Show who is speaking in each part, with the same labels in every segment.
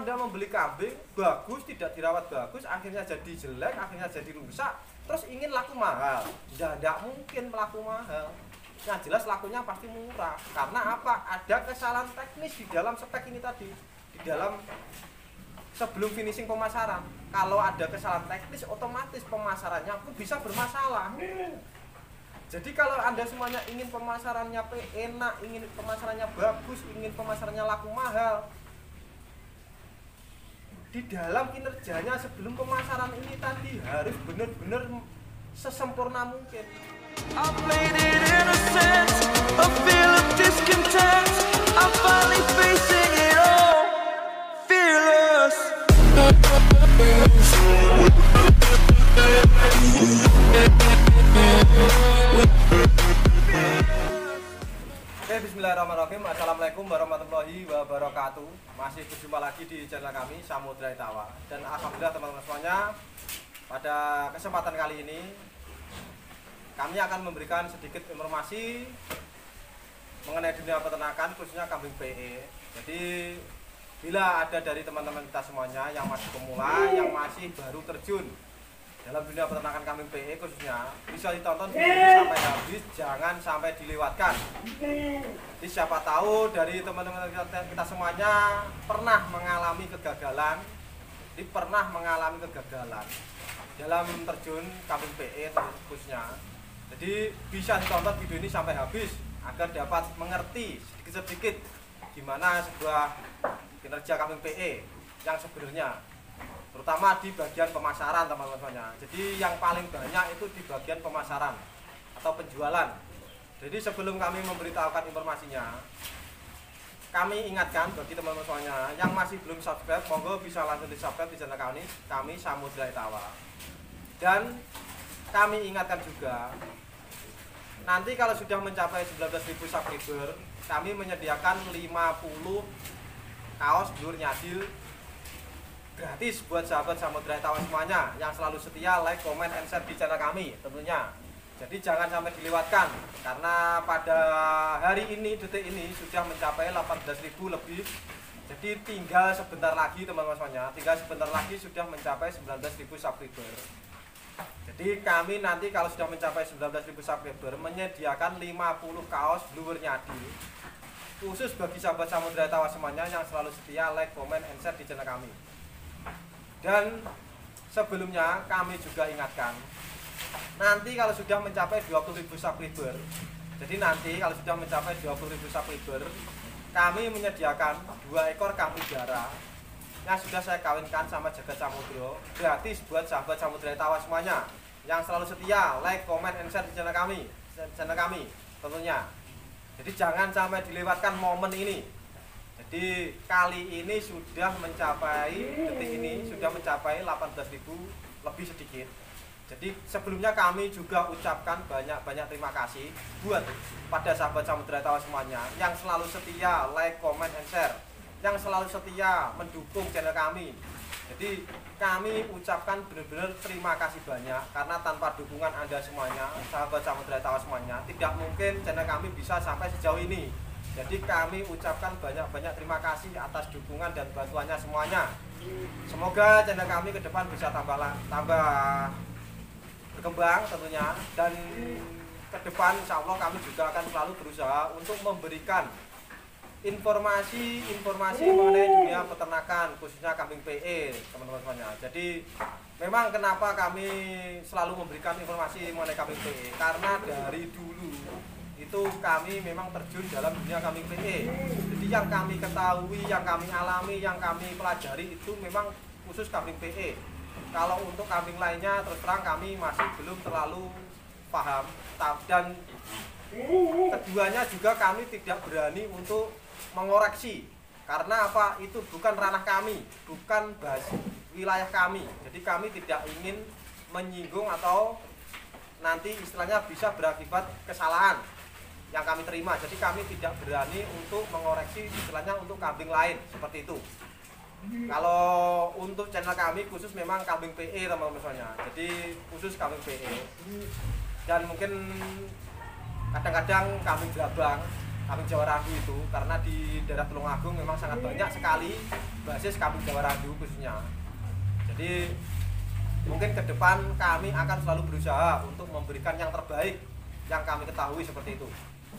Speaker 1: Anda membeli kambing bagus, tidak dirawat bagus, akhirnya jadi jelek, akhirnya jadi rusak, terus ingin laku mahal. Tidak mungkin laku mahal. Yang jelas lakunya pasti murah. Karena apa? Ada kesalahan teknis di dalam spek ini tadi, di dalam sebelum finishing pemasaran. Kalau ada kesalahan teknis, otomatis pemasarannya pun bisa bermasalah. Jadi kalau Anda semuanya ingin pemasarannya enak, ingin pemasarannya bagus, ingin pemasarannya laku mahal, di dalam kinerjanya sebelum pemasaran ini tadi harus benar-benar sesempurna mungkin.
Speaker 2: I played it innocent, a feel of discontent. I'm finally facing it all, fearless.
Speaker 1: Oke, bismillahirrahmanirrahim. Assalamualaikum warahmatullahi wabarakatuh. Masih berjumpa lagi di channel kami Samudra Itawa. Dan alhamdulillah teman-teman semuanya, pada kesempatan kali ini kami akan memberikan sedikit informasi mengenai dunia peternakan, khususnya kambing PE. Jadi bila ada dari teman-teman kita semuanya yang masih pemula, yang masih baru terjun dalam dunia peternakan kambing PE khususnya, bisa ditonton video ini sampai habis, jangan sampai dilewatkan. Jadi siapa tahu dari teman-teman kita semuanya pernah mengalami kegagalan, dalam terjun kambing PE khususnya. Jadi bisa ditonton video ini sampai habis agar dapat mengerti sedikit-sedikit gimana sebuah kinerja kambing PE yang sebenarnya, terutama di bagian pemasaran teman-teman semuanya. Jadi yang paling banyak itu di bagian pemasaran atau penjualan. Jadi sebelum kami memberitahukan informasinya, kami ingatkan bagi teman-teman semuanya yang masih belum subscribe, monggo bisa langsung di subscribe di channel kami Samudra Itawa. Dan kami ingatkan juga, nanti kalau sudah mencapai 19.000 subscriber, kami menyediakan 50 kaos blur nyadil gratis buat sahabat Samudra Itawa semuanya yang selalu setia like, comment, and share di channel kami tentunya. Jadi jangan sampai dilewatkan, karena pada hari ini, detik ini sudah mencapai 18.000 lebih. Jadi tinggal sebentar lagi teman-teman semuanya, sudah mencapai 19.000 subscriber. Jadi kami nanti kalau sudah mencapai 19.000 subscriber menyediakan 50 kaos blur nyadil khusus bagi sahabat Samudra Itawa semuanya yang selalu setia like, comment, and share di channel kami. Dan sebelumnya kami juga ingatkan, nanti kalau sudah mencapai 20.000 subscriber, jadi nanti kalau sudah mencapai 20.000 subscriber, kami menyediakan 2 ekor kambing darah yang sudah saya kawinkan sama Jagat Samudra gratis buat sahabat Samudra Itawa semuanya yang selalu setia like, comment, and share di channel kami tentunya. Jadi jangan sampai dilewatkan momen ini. Jadi kali ini sudah mencapai, detik ini sudah mencapai 18.000 lebih sedikit. Jadi sebelumnya kami juga ucapkan banyak-banyak terima kasih buat pada sahabat Samudra Itawa semuanya yang selalu setia like, comment, and share, yang selalu setia mendukung channel kami. Jadi kami ucapkan benar-benar terima kasih banyak, karena tanpa dukungan Anda semuanya, sahabat Samudra Itawa semuanya, tidak mungkin channel kami bisa sampai sejauh ini. Jadi kami ucapkan banyak-banyak terima kasih atas dukungan dan bantuannya semuanya. Semoga channel kami ke depan bisa tambah berkembang tentunya, dan ke depan insya Allah kami juga akan selalu berusaha untuk memberikan informasi mengenai dunia peternakan khususnya kambing PE teman-teman semuanya. Jadi memang kenapa kami selalu memberikan informasi mengenai kambing PE, karena dari dulu itu kami memang terjun dalam dunia kambing PE. Jadi yang kami ketahui, yang kami alami, yang kami pelajari itu memang khusus kambing PE. Kalau untuk kambing lainnya terus terang kami masih belum terlalu paham, dan keduanya juga kami tidak berani untuk mengoreksi, karena apa, itu bukan ranah kami, bukan wilayah kami. Jadi kami tidak ingin menyinggung atau nanti istilahnya bisa berakibat kesalahan yang kami terima. Jadi kami tidak berani untuk mengoreksi istilahnya untuk kambing lain seperti itu. Kalau untuk channel kami khusus memang kambing PE teman-teman semuanya. Jadi khusus kambing PE. Dan mungkin kadang-kadang kambing Brabang, kambing Jawa Ragu itu, karena di daerah Tulungagung memang sangat banyak sekali basis kambing Jawa Randu khususnya. Jadi mungkin ke depan kami akan selalu berusaha untuk memberikan yang terbaik yang kami ketahui seperti itu.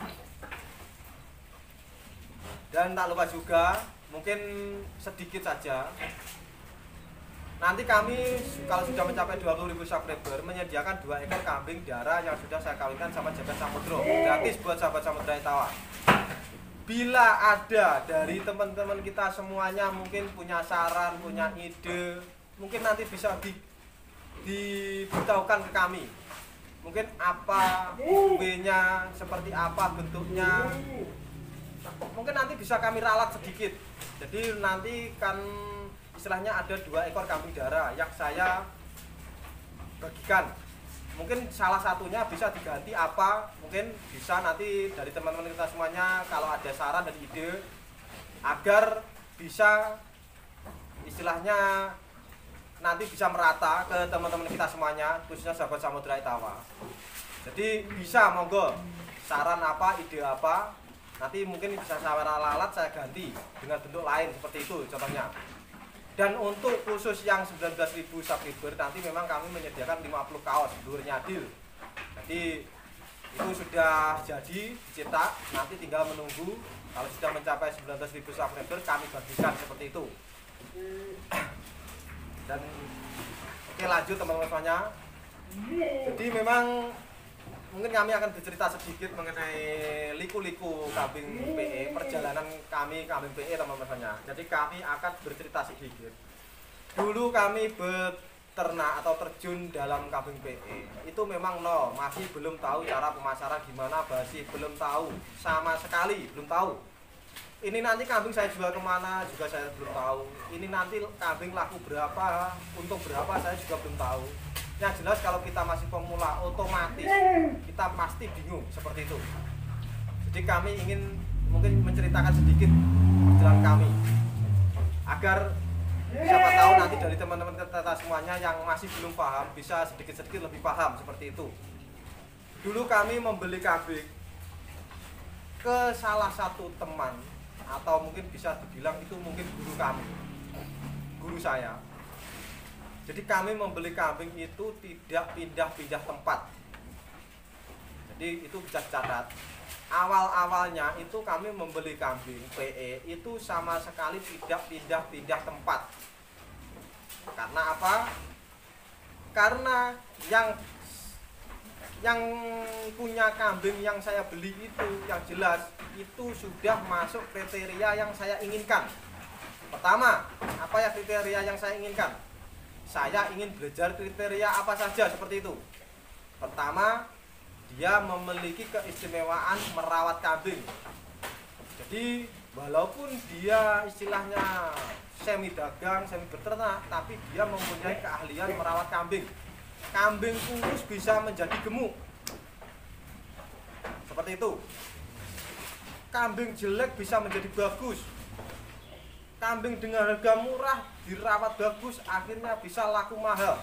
Speaker 1: Dan tak lupa juga, mungkin sedikit saja, nanti kami kalau sudah mencapai 20.000 subscriber menyediakan 2 ekor kambing darah yang sudah saya kawinkan sama Jagat Samudro, gratis buat sahabat Samudra Itawa. Bila ada dari teman-teman kita semuanya mungkin punya saran, punya ide, mungkin nanti bisa diberitahukan ke kami. Mungkin apa giveaway-nya, seperti apa bentuknya, mungkin nanti bisa kami ralat sedikit. Jadi nanti kan istilahnya ada 2 ekor kambing darah yang saya bagikan. Mungkin salah satunya bisa diganti apa, mungkin bisa nanti dari teman-teman kita semuanya kalau ada saran dan ide agar bisa istilahnya nanti bisa merata ke teman-teman kita semuanya, khususnya sahabat Samudra Itawa. Jadi bisa monggo saran apa, ide apa, nanti mungkin bisa saya ralat, saya ganti dengan bentuk lain seperti itu contohnya. Dan untuk khusus yang 19.000 subscriber nanti memang kami menyediakan 50 kaos Blur Nyadil. Jadi itu sudah jadi dicetak, nanti tinggal menunggu kalau sudah mencapai 19.000 subscriber kami bagikan seperti itu. Dan oke, lanjut teman-teman semuanya. Jadi memang mungkin kami akan bercerita sedikit mengenai liku-liku kambing PE, perjalanan kami kambing PE teman-teman. Jadi kami akan bercerita sedikit. Dulu kami beternak atau terjun dalam kambing PE itu memang masih belum tahu cara pemasaran gimana, masih belum tahu sama sekali, belum tahu. Ini nanti kambing saya jual kemana juga saya belum tahu. Ini nanti kambing laku berapa, untung berapa saya juga belum tahu. Yang jelas kalau kita masih pemula otomatis kita pasti bingung seperti itu. Jadi kami ingin mungkin menceritakan sedikit perjalanan kami agar siapa tahu nanti dari teman-teman kita semuanya yang masih belum paham bisa sedikit-sedikit lebih paham seperti itu. Dulu kami membeli kambing ke salah satu teman atau mungkin bisa dibilang itu mungkin guru kami, guru saya. Jadi kami membeli kambing itu tidak pindah-pindah tempat. Jadi itu bisa dicatat. Awal-awalnya itu kami membeli kambing PE itu sama sekali tidak pindah-pindah tempat. Karena apa? Karena yang punya kambing yang saya beli itu yang jelas itu sudah masuk kriteria yang saya inginkan. Pertama, apa ya kriteria yang saya inginkan? Saya ingin belajar kriteria apa saja seperti itu. Pertama, dia memiliki keistimewaan merawat kambing. Jadi walaupun dia istilahnya semi dagang, semi beternak, tapi dia mempunyai keahlian merawat kambing. Kambing kurus bisa menjadi gemuk. Seperti itu. Kambing jelek bisa menjadi bagus. Kambing dengan harga murah dirawat bagus akhirnya bisa laku mahal.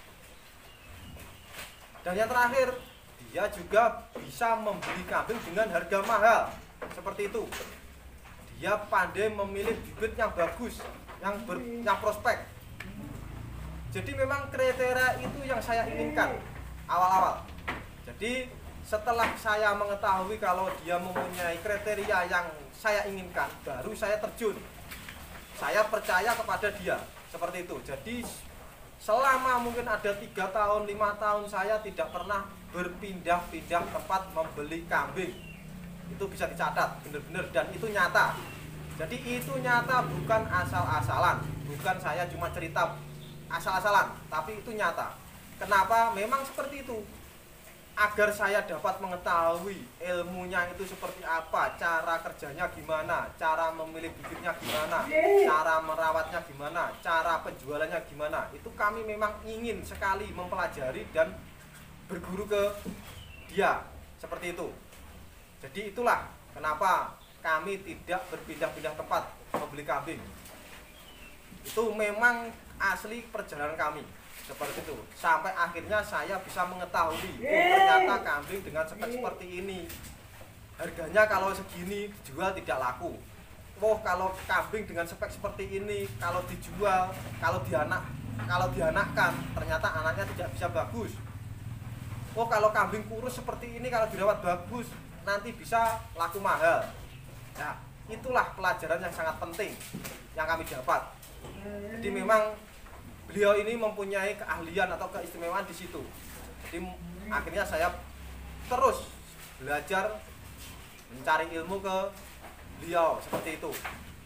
Speaker 1: Dan yang terakhir, dia juga bisa membeli kambing dengan harga mahal. Seperti itu. Dia pandai memilih bibit yang bagus, yang prospek. Jadi memang kriteria itu yang saya inginkan awal-awal. Jadi setelah saya mengetahui kalau dia mempunyai kriteria yang saya inginkan, baru saya terjun. Saya percaya kepada dia seperti itu. Jadi selama mungkin ada 3 tahun, 5 tahun saya tidak pernah berpindah-pindah tempat membeli kambing. Itu bisa dicatat benar-benar dan itu nyata. Jadi itu nyata, bukan asal-asalan, bukan saya cuma cerita asal-asalan, tapi itu nyata. Kenapa? Memang seperti itu. Agar saya dapat mengetahui ilmunya itu seperti apa, cara kerjanya gimana, cara memilih bibitnya gimana, cara merawatnya gimana, cara penjualannya gimana. Itu kami memang ingin sekali mempelajari dan berguru ke dia, seperti itu. Jadi itulah kenapa kami tidak berpindah-pindah tempat membeli kambing. Itu memang asli perjalanan kami. Seperti itu, sampai akhirnya saya bisa mengetahui ternyata kambing dengan spek seperti ini harganya kalau segini dijual tidak laku. wah kalau kambing dengan spek seperti ini kalau dijual, kalau dianakkan ternyata anaknya tidak bisa bagus. Oh kalau kambing kurus seperti ini kalau dirawat bagus nanti bisa laku mahal. Nah, itulah pelajaran yang sangat penting yang kami dapat. Jadi memang beliau ini mempunyai keahlian atau keistimewaan di situ. Jadi akhirnya saya terus belajar mencari ilmu ke beliau seperti itu.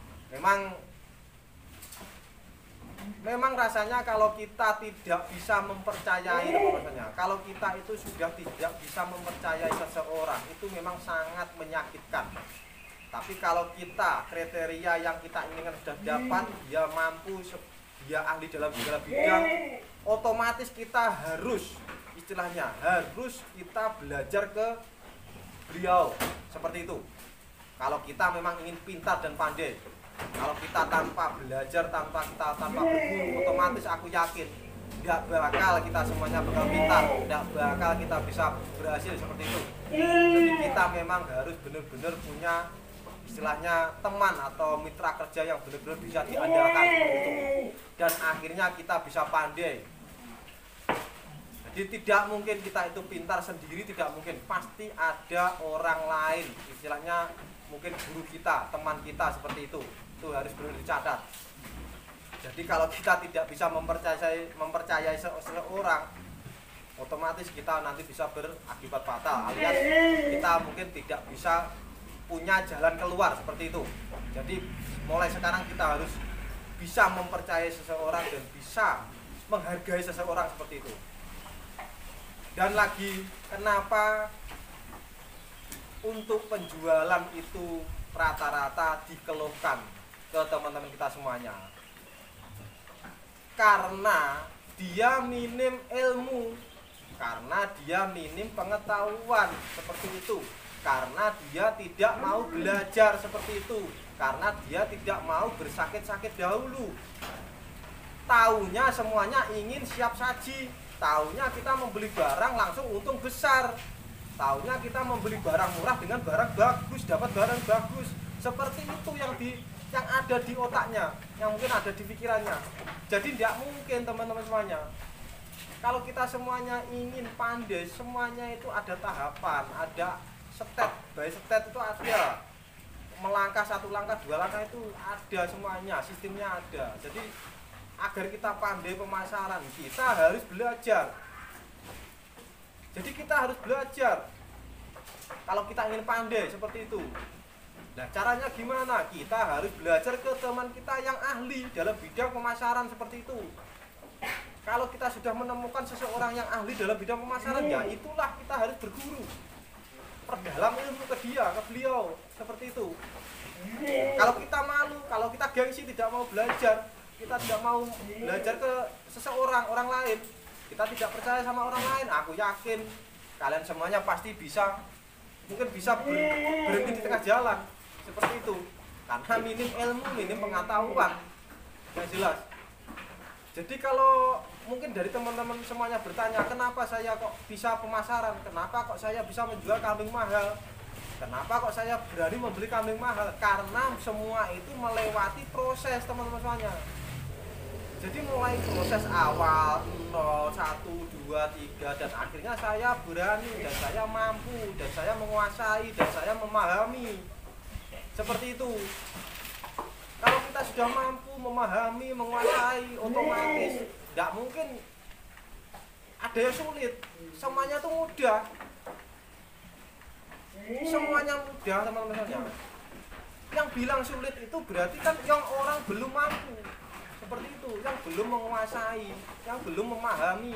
Speaker 1: Memang rasanya kalau kita tidak bisa mempercayai teman-temannya, kalau kita itu sudah tidak bisa mempercayai seseorang itu memang sangat menyakitkan. Tapi kalau kita kriteria yang kita inginkan sudah dapat, dia mampu, dia ahli dalam segala bidang, otomatis kita harus istilahnya harus kita belajar ke beliau seperti itu. Kalau kita memang ingin pintar dan pandai, kalau kita tanpa belajar, tanpa berguru, otomatis aku yakin tidak bakal kita semuanya bakal pintar, tidak bakal kita bisa berhasil seperti itu. Jadi kita memang harus benar-benar punya istilahnya teman atau mitra kerja yang benar-benar bisa diandalkan itu. Dan akhirnya kita bisa pandai. Jadi tidak mungkin kita itu pintar sendiri, tidak mungkin, pasti ada orang lain, istilahnya mungkin guru kita, teman kita seperti itu harus benar dicatat. Jadi kalau kita tidak bisa mempercayai seseorang, otomatis kita nanti bisa berakibat fatal, alias kita mungkin tidak bisa punya jalan keluar seperti itu. Jadi mulai sekarang kita harus bisa mempercayai seseorang dan bisa menghargai seseorang seperti itu. Dan lagi, kenapa untuk penjualan itu rata-rata dikeluhkan ke teman-teman kita semuanya? Karena dia minim ilmu, karena dia minim pengetahuan seperti itu, karena dia tidak mau belajar seperti itu, karena dia tidak mau bersakit-sakit dahulu. Taunya semuanya ingin siap saji, taunya kita membeli barang langsung untung besar, taunya kita membeli barang murah dengan barang bagus, dapat barang bagus. Seperti itu yang ada di otaknya, yang mungkin ada di pikirannya. Jadi tidak mungkin teman-teman semuanya. Kalau kita semuanya ingin pandai, semuanya itu ada tahapan, ada step by step itu ada. Melangkah satu langkah, dua langkah itu ada semuanya, sistemnya ada. Jadi agar kita pandai pemasaran, kita harus belajar. Jadi kita harus belajar. Kalau kita ingin pandai seperti itu. Nah, caranya gimana? Kita harus belajar ke teman kita yang ahli dalam bidang pemasaran seperti itu. Kalau kita sudah menemukan seseorang yang ahli dalam bidang pemasaran, ya itulah kita harus berguru. Perdalam ilmu ke dia, ke beliau, seperti itu. Kalau kita malu, kalau kita gengsi tidak mau belajar, kita tidak mau belajar ke seseorang, orang lain, kita tidak percaya sama orang lain, aku yakin kalian semuanya pasti bisa, mungkin bisa berhenti di tengah jalan seperti itu, karena minim ilmu, minim pengetahuan yang jelas. Jadi kalau mungkin dari teman-teman semuanya bertanya, kenapa saya kok bisa pemasaran, kenapa kok saya bisa menjual kambing mahal, kenapa kok saya berani membeli kambing mahal, karena semua itu melewati proses teman-teman semuanya. Jadi mulai proses awal 0, 1, 2, 3 dan akhirnya saya berani dan saya mampu dan saya menguasai dan saya memahami. Seperti itu. Kalau kita sudah mampu memahami, menguasai, otomatis tidak mungkin ada yang sulit. Semuanya itu mudah. Semuanya mudah teman-teman. Yang bilang sulit itu berarti kan yang orang belum mampu. Seperti itu, yang belum menguasai, yang belum memahami.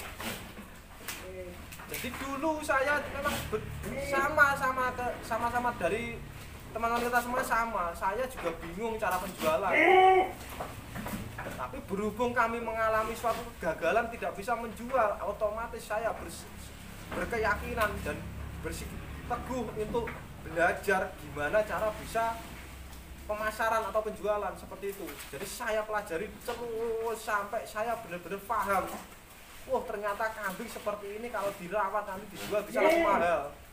Speaker 1: Jadi dulu saya memang sama-sama dari teman-teman kita semua sama. Saya juga bingung cara penjualan. Tapi berhubung kami mengalami suatu kegagalan tidak bisa menjual, otomatis saya berkeyakinan dan bersikukuh untuk belajar gimana cara bisa pemasaran atau penjualan seperti itu. Jadi saya pelajari terus sampai saya benar-benar paham. Wah, ternyata kambing seperti ini kalau dirawat nanti dijual bisa laku mahal.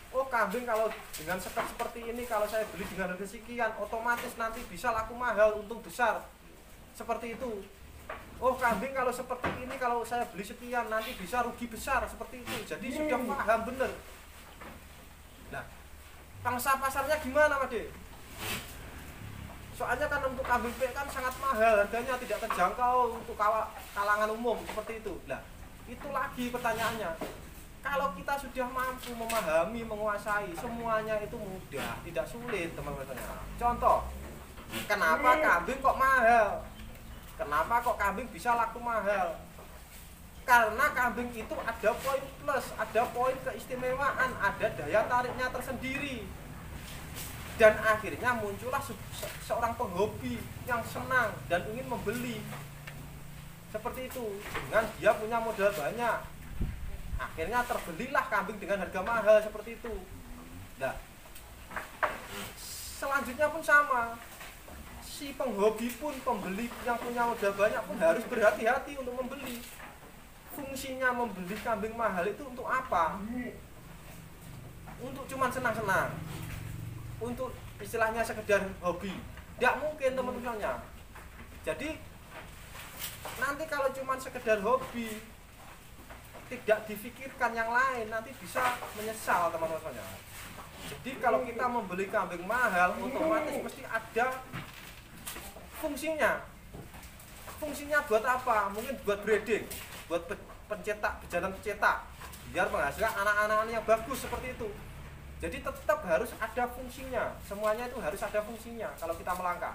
Speaker 1: oh kambing kalau dengan spek seperti ini kalau saya beli dengan harga sekian otomatis nanti bisa laku mahal, untung besar, seperti itu. Oh kambing kalau seperti ini kalau saya beli sekian nanti bisa rugi besar, seperti itu. Jadi sudah paham bener. Nah, pangsa pasarnya gimana Mas De? Soalnya kan untuk kambing PE kan sangat mahal, harganya tidak terjangkau untuk kalangan umum, seperti itu. Nah, itu lagi pertanyaannya. Kalau kita sudah mampu memahami, menguasai, semuanya itu mudah, tidak sulit teman-teman. Contoh, kenapa kambing kok mahal? Kenapa kok kambing bisa laku mahal? Karena kambing itu ada poin plus, ada poin keistimewaan, ada daya tariknya tersendiri. Dan akhirnya muncullah seorang penghobi yang senang dan ingin membeli. Seperti itu, dengan dia punya modal banyak. Akhirnya terbelilah kambing dengan harga mahal seperti itu. Nah, selanjutnya pun sama. Si penghobi pun, pembeli yang punya modal banyak pun harus berhati-hati untuk membeli. Fungsinya membeli kambing mahal itu untuk apa? Untuk cuman senang-senang, untuk istilahnya sekedar hobi. Tidak mungkin teman-temannya. Jadi nanti kalau cuman sekedar hobi, tidak difikirkan yang lain, nanti bisa menyesal teman-temannya. Jadi kalau kita membeli kambing mahal, otomatis mesti ada fungsinya. Fungsinya buat apa? Mungkin buat breeding, buat pencetak, pejantan pencetak, biar menghasilkan anak-anak yang bagus seperti itu. Jadi tetap harus ada fungsinya. Semuanya itu harus ada fungsinya kalau kita melangkah.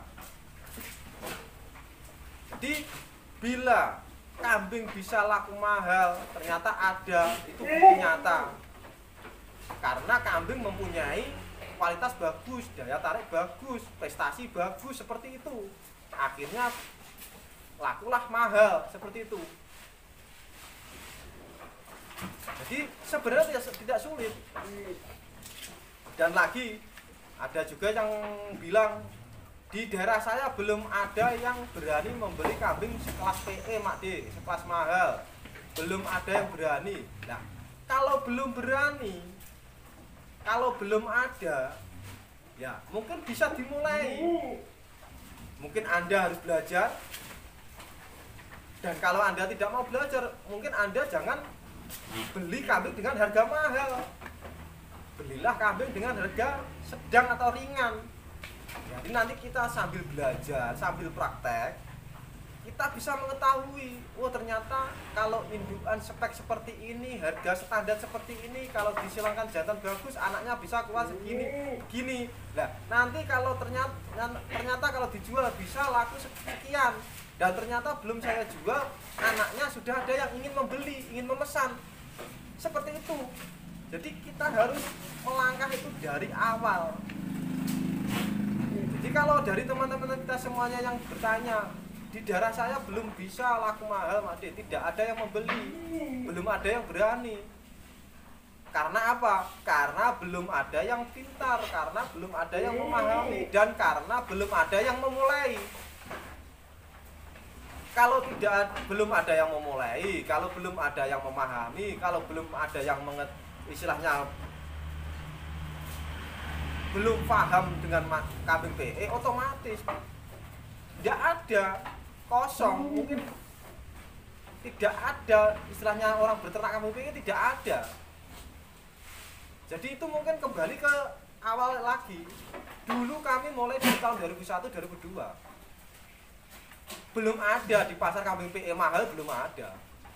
Speaker 1: Jadi bila kambing bisa laku mahal, ternyata ada, itu bukti nyata. Karena kambing mempunyai kualitas bagus, daya tarik bagus, prestasi bagus seperti itu. Akhirnya lakulah mahal seperti itu. Jadi sebenarnya tidak sulit. Dan lagi ada juga yang bilang di daerah saya belum ada yang berani membeli kambing sekelas PE Mak D, sekelas mahal. Belum ada yang berani. Nah, kalau belum berani, kalau belum ada, ya mungkin bisa dimulai. Mungkin Anda harus belajar. Dan kalau Anda tidak mau belajar, mungkin Anda jangan beli kambing dengan harga mahal. Belilah kambing dengan harga sedang atau ringan. Jadi nanti kita sambil belajar, sambil praktek, kita bisa mengetahui, oh ternyata kalau indukan spek seperti ini, harga standar seperti ini, kalau disilangkan jantan bagus, anaknya bisa keluar segini, begini. Nah, nanti kalau ternyata kalau dijual bisa laku sekian, dan ternyata belum saya jual, anaknya sudah ada yang ingin membeli, ingin memesan. Seperti itu. Jadi kita harus melangkah itu dari awal. Jadi kalau dari teman-teman kita semuanya yang bertanya, di daerah saya belum bisa laku mahal Mak D, tidak ada yang membeli, belum ada yang berani. Karena apa? Karena belum ada yang pintar, karena belum ada yang memahami, dan karena belum ada yang memulai. Kalau belum ada yang memulai, kalau belum ada yang memahami, kalau belum ada yang istilahnya belum paham dengan kambing PE, otomatis tidak ada, kosong. Mungkin tidak ada istilahnya orang berternak kambing PE, tidak ada. Jadi itu mungkin kembali ke awal lagi. Dulu kami mulai di tahun 2001-2002 belum ada di pasar kambing PE mahal, belum ada.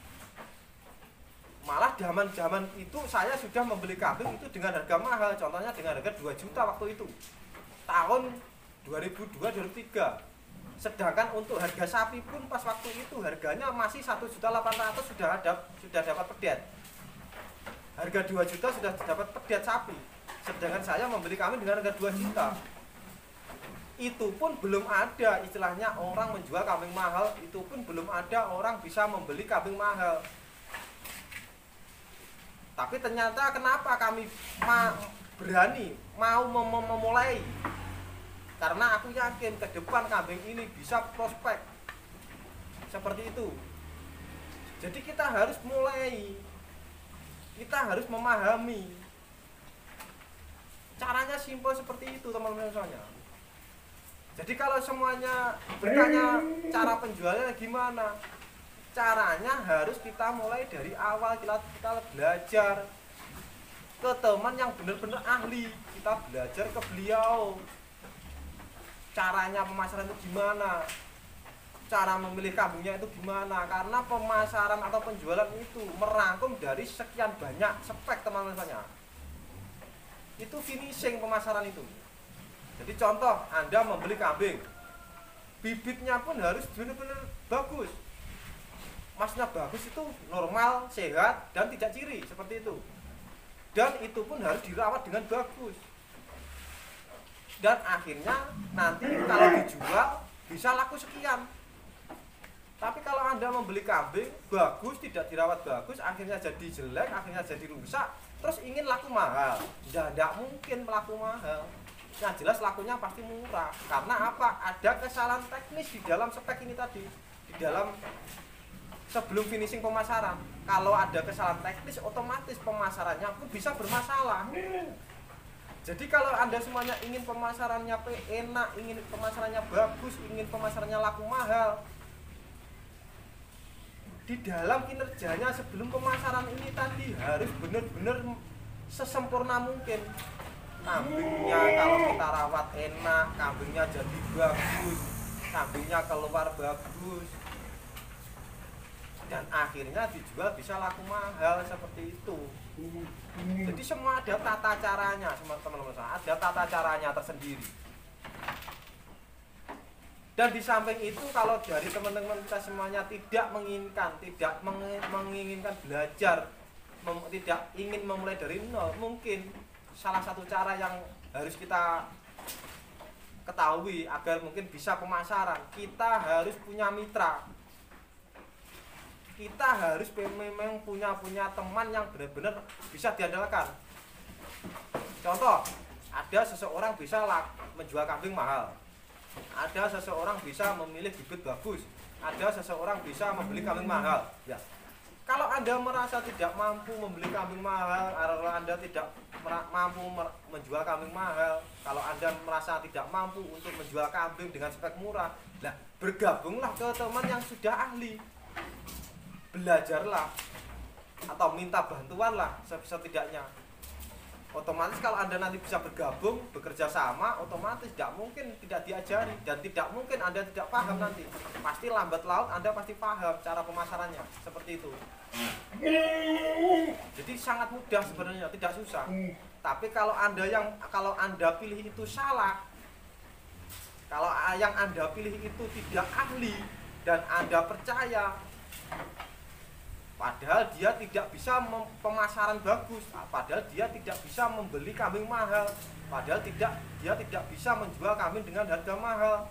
Speaker 1: Malah zaman itu saya sudah membeli kambing itu dengan harga mahal, contohnya dengan harga 2 juta waktu itu, tahun 2002-2003. Sedangkan untuk harga sapi pun pas waktu itu harganya masih 1.800.000 sudah dapat pedet. Harga 2 juta sudah dapat pedet sapi. Sedangkan saya membeli kambing dengan harga 2 juta. Itu pun belum ada istilahnya orang menjual kambing mahal, itu pun belum ada orang bisa membeli kambing mahal. Tapi ternyata kenapa kami berani mau memulai? Karena aku yakin ke depan kambing ini bisa prospek seperti itu. Jadi kita harus mulai, kita harus memahami. Caranya simpel seperti itu teman-teman semuanya. Jadi kalau semuanya bertanya cara penjualnya gimana, caranya harus kita mulai dari awal, kita belajar ke teman yang benar-benar ahli, kita belajar ke beliau caranya pemasaran itu gimana, cara memilih kambingnya itu gimana, karena pemasaran atau penjualan itu merangkum dari sekian banyak spek teman-teman. Itu finishing pemasaran itu. Jadi contoh, Anda membeli kambing, bibitnya pun harus benar-benar bagus. Maksudnya bagus itu normal, sehat, dan tidak ciri, seperti itu. Dan itu pun harus dirawat dengan bagus. Dan akhirnya nanti kalau dijual bisa laku sekian. Tapi kalau Anda membeli kambing bagus, tidak dirawat bagus, akhirnya jadi jelek, akhirnya jadi rusak, terus ingin laku mahal, tidak mungkin laku mahal. Yang jelas lakunya pasti murah. Karena apa? Ada kesalahan teknis di dalam spek ini tadi, di dalam sebelum finishing pemasaran. Kalau ada kesalahan teknis, otomatis pemasarannya pun bisa bermasalah. Jadi kalau Anda semuanya ingin pemasarannya enak, ingin pemasarannya bagus, ingin pemasarannya laku mahal, di dalam kinerjanya sebelum pemasaran ini tadi harus benar-benar sesempurna mungkin. Kambingnya kalau kita rawat enak, kambingnya jadi bagus, kambingnya keluar bagus, dan akhirnya dijual bisa laku mahal, seperti itu. Jadi semua ada tata caranya, teman-teman, ada tata caranya tersendiri. Dan di samping itu, kalau dari teman-teman kita semuanya tidak menginginkan belajar, tidak ingin memulai dari nol, mungkin salah satu cara yang harus kita ketahui agar mungkin bisa pemasaran, kita harus punya mitra. Kita harus memang punya teman yang benar-benar bisa diandalkan. Contoh, ada seseorang bisa menjual kambing mahal, ada seseorang bisa memilih bibit bagus, ada seseorang bisa membeli kambing mahal. Ya, kalau Anda merasa tidak mampu membeli kambing mahal, kalau Anda tidak mampu menjual kambing mahal, kalau Anda merasa tidak mampu untuk menjual kambing dengan spek murah, nah bergabunglah ke teman yang sudah ahli. Belajarlah atau minta bantuanlah setidaknya. Otomatis kalau Anda nanti bisa bergabung, bekerja sama, otomatis tidak mungkin tidak diajari, dan tidak mungkin Anda tidak paham nanti. Pasti lambat laun Anda pasti paham cara pemasarannya, seperti itu. Jadi sangat mudah sebenarnya, tidak susah. Tapi kalau Anda pilih itu salah, kalau yang Anda pilih itu tidak ahli dan Anda percaya, padahal dia tidak bisa pemasaran bagus, padahal dia tidak bisa membeli kambing mahal, padahal dia tidak bisa menjual kambing dengan harga mahal,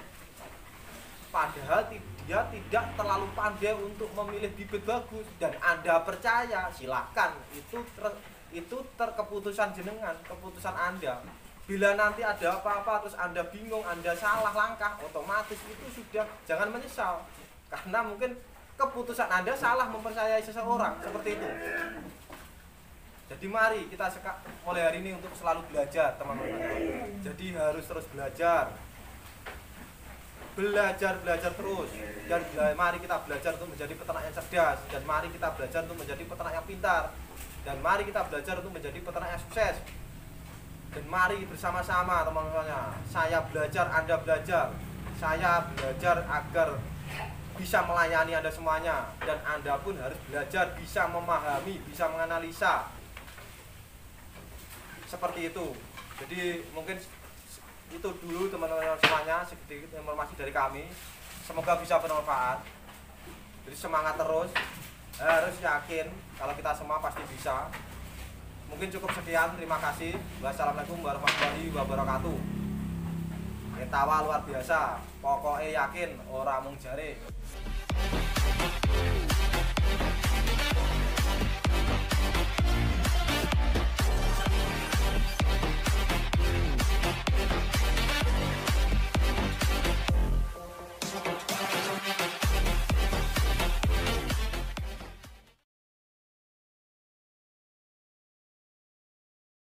Speaker 1: padahal dia tidak terlalu pandai untuk memilih bibit bagus, dan Anda percaya, silahkan, itu keputusan jenengan, keputusan Anda. Bila nanti ada apa-apa terus Anda bingung, Anda salah langkah, otomatis itu sudah jangan menyesal, karena mungkin keputusan Anda salah mempercayai seseorang, seperti itu. Jadi mari kita mulai hari ini untuk selalu belajar, teman-teman. Jadi harus terus belajar terus, dan mari kita belajar untuk menjadi peternak yang cerdas, dan mari kita belajar untuk menjadi peternak yang pintar, dan mari kita belajar untuk menjadi peternak yang sukses. Dan mari bersama-sama, teman-teman, saya belajar, Anda belajar, saya belajar agar bisa melayani Anda semuanya, dan Anda pun harus belajar bisa memahami, bisa menganalisa, seperti itu. Jadi mungkin itu dulu teman-teman semuanya, sedikit informasi dari kami, semoga bisa bermanfaat. Jadi semangat terus, harus yakin kalau kita semua pasti bisa. Mungkin cukup sekian, terima kasih. Wassalamualaikum warahmatullahi wabarakatuh. Ketawa luar biasa, pokoknya yakin ora mung jare.